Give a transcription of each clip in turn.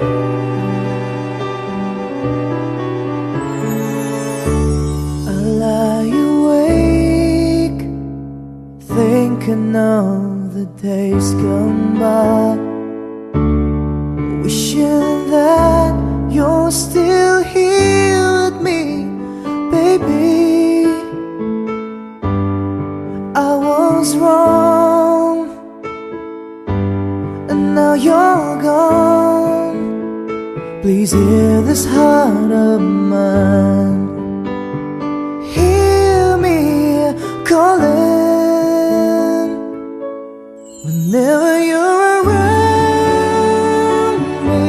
I lie awake, thinking of the days gone by, wishing that you're still here with me, baby. I was wrong, and now you're gone. Please hear this heart of mine, hear me calling. Whenever you're around me,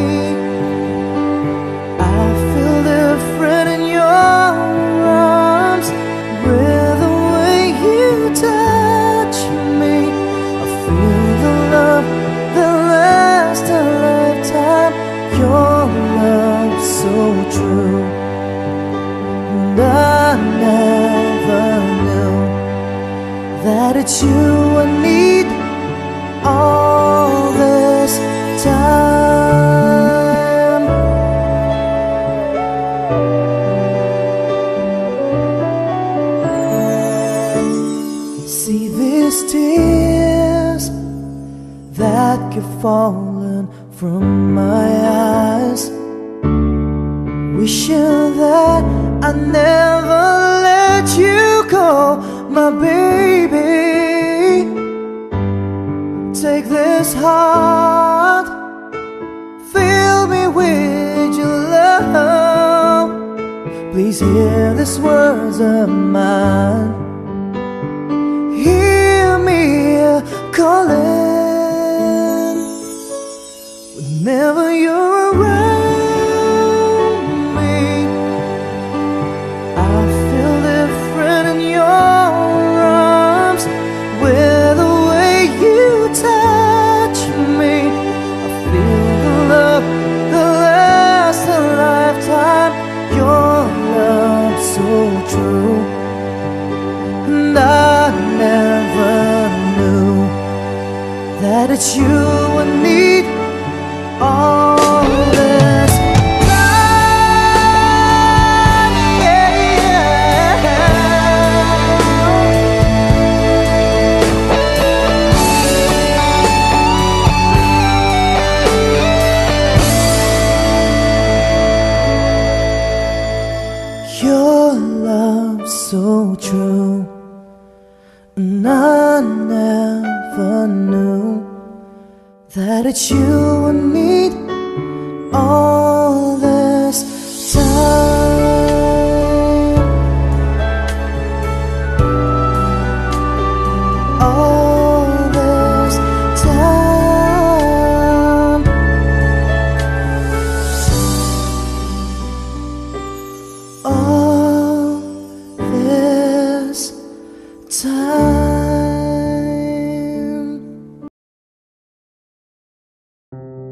I feel different in your arms. With the way you touch me, I feel the love that lasts a lifetime. Your love so true, and I never knew that it's you I need all this time. See these tears that keep falling from my eyes, wishing that I never let you go, my baby. Take this heart, fill me with your love. Please hear these words of mine, hear me calling. Whenever you're around me, I feel different in your arms. With the way you touch me, I feel the love that lasts a lifetime. Your love so true, and I never knew that it's you I need all this time, yeah. Your love so true, and I never knew that it's you I need all this time. All this time. All this time.